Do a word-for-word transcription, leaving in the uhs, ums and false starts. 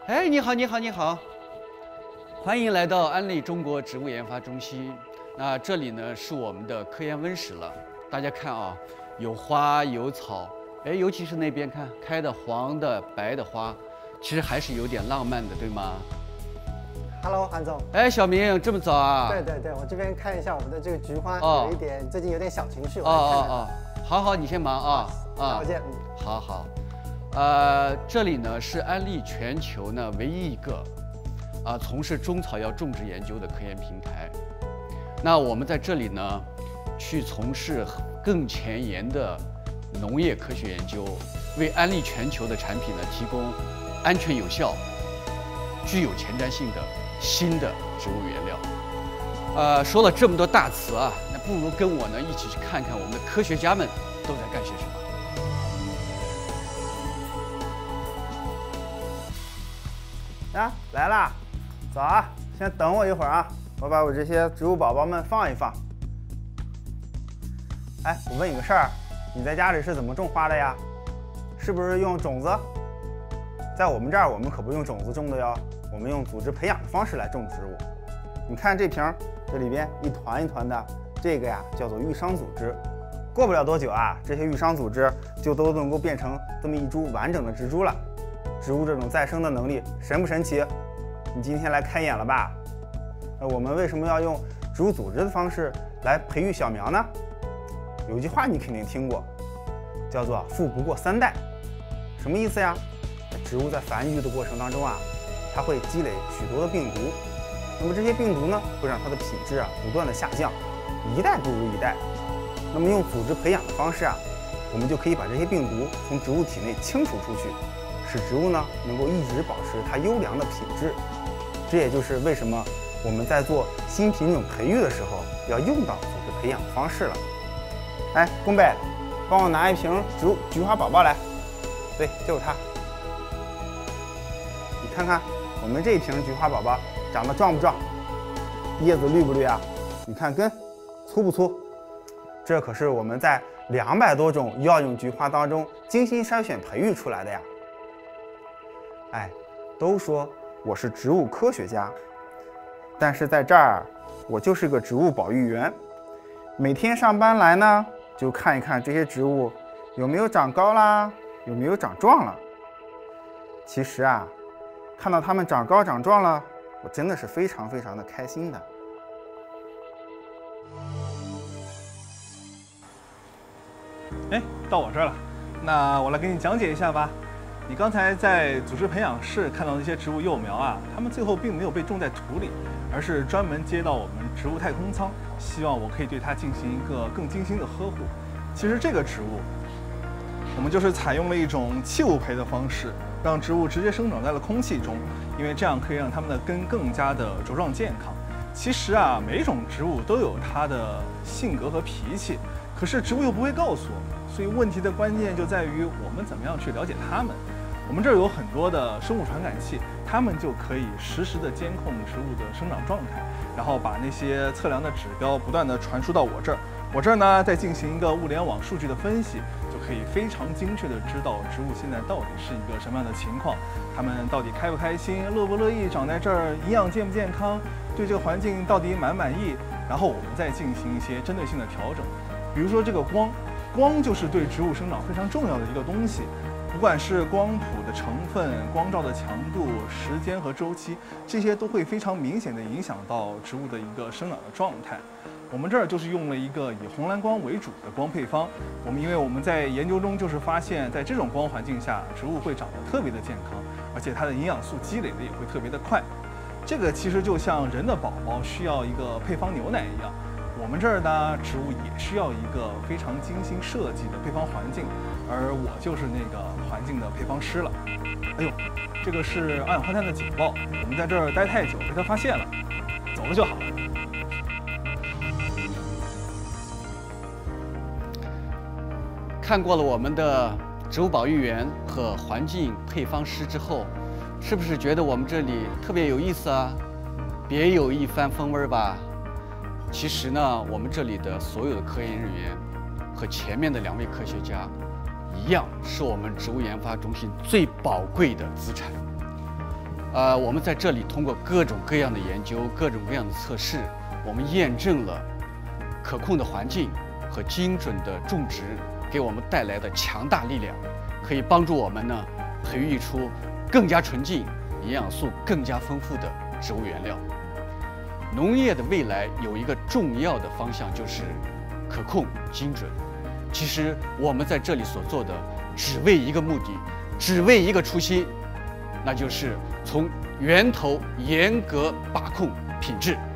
哎，你好，你好，你好，欢迎来到安利中国植物研发中心。那这里呢是我们的科研温室了。大家看啊，有花有草，哎，尤其是那边看开的黄的、白的花，其实还是有点浪漫的，对吗 Hello， 韩总。 哎，小明，这么早啊？ 对对对，我这边看一下我们的这个菊花， 哦、 有一点最近有点小情绪。 哦哦哦，好好，你先忙啊啊。再见。 嗯，好好。呃，这里呢是安利全球呢唯一一个啊、呃、从事中草药种植研究的科研平台。那我们在这里呢，去从事更前沿的农业科学研究，为安利全球的产品呢提供安全有效、具有前瞻性的新的植物原料。呃，说了这么多大词啊，那不如跟我呢一起去看看我们的科学家们都在干些什么。 啊，来啦！早啊，先等我一会儿啊，我把我这些植物宝宝们放一放。哎，我问你个事儿，你在家里是怎么种花的呀？是不是用种子？在我们这儿，我们可不用种子种的哟，我们用组织培养的方式来种植物。你看这瓶，这里边一团一团的，这个呀叫做育伤组织。过不了多久啊，这些育伤组织就都能够变成这么一株完整的植株了。植物这种再生的能力神不神奇？你今天来开眼了吧？那我们为什么要用植物组织的方式来培育小苗呢？有句话你肯定听过，叫做“富不过三代”。什么意思呀？植物在繁育的过程当中啊，它会积累许多的病毒，那么这些病毒呢，会让它的品质啊不断的下降，一代不如一代。那么用组织培养的方式啊，我们就可以把这些病毒从植物体内清除出去。使植物呢能够一直保持它优良的品质，这也就是为什么我们在做新品种培育的时候要用到组织培养的方式了。哎，宫贝，帮我拿一瓶植物菊花宝宝来。对，就是它。你看看我们这一瓶菊花宝宝长得壮不壮？叶子绿不绿啊？你看根粗不粗？这可是我们在两百多种药用菊花当中精心筛选培育出来的呀。哎，都说我是植物科学家，但是在这儿我就是个植物保育员。每天上班来呢，就看一看这些植物有没有长高啦，有没有长壮了。其实啊，看到它们长高长壮了，我真的是非常非常的开心的。 哎，到我这儿了，那我来给你讲解一下吧。你刚才在组织培养室看到那些植物幼苗啊，它们最后并没有被种在土里，而是专门接到我们植物太空舱，希望我可以对它进行一个更精心的呵护。其实这个植物，我们就是采用了一种气雾培的方式，让植物直接生长在了空气中，因为这样可以让它们的根更加的茁壮健康。其实啊，每一种植物都有它的性格和脾气，可是植物又不会告诉我们，所以问题的关键就在于我们怎么样去了解它们。我们这儿有很多的生物传感器，它们就可以实时的监控植物的生长状态，然后把那些测量的指标不断的传输到我这儿。我这儿呢再进行一个物联网数据的分析，就可以非常精确的知道植物现在到底是一个什么样的情况，它们到底开不开心，乐不乐意长在这儿，营养健不健康，对这个环境到底满不满意，然后我们再进行一些针对性的调整。比如说这个光，光就是对植物生长非常重要的一个东西。不管是光谱的成分、光照的强度、时间和周期，这些都会非常明显的影响到植物的一个生长的状态。我们这儿就是用了一个以红蓝光为主的光配方。我们因为我们在研究中就是发现，在这种光环境下，植物会长得特别的健康，而且它的营养素积累的也会特别的快。这个其实就像人的宝宝需要一个配方牛奶一样。我们这儿呢，植物也需要一个非常精心设计的配方环境，而我就是那个环境的配方师了。哎呦，这个是二氧化碳的警报，我们在这儿待太久被它发现了，走了就好了。 看过了我们的植物保育员和环境配方师之后，是不是觉得我们这里特别有意思啊？别有一番风味吧。其实呢，我们这里的所有的科研人员和前面的两位科学家一样，是我们植物研发中心最宝贵的资产。 呃，我们在这里通过各种各样的研究、各种各样的测试，我们验证了可控的环境和精准的种植给我们带来的强大力量，可以帮助我们呢培育出更加纯净、营养素更加丰富的植物原料。农业的未来有一个重要的方向就是可控、精准。其实我们在这里所做的，只为一个目的，只为一个初心，那就是从源头严格把控品质。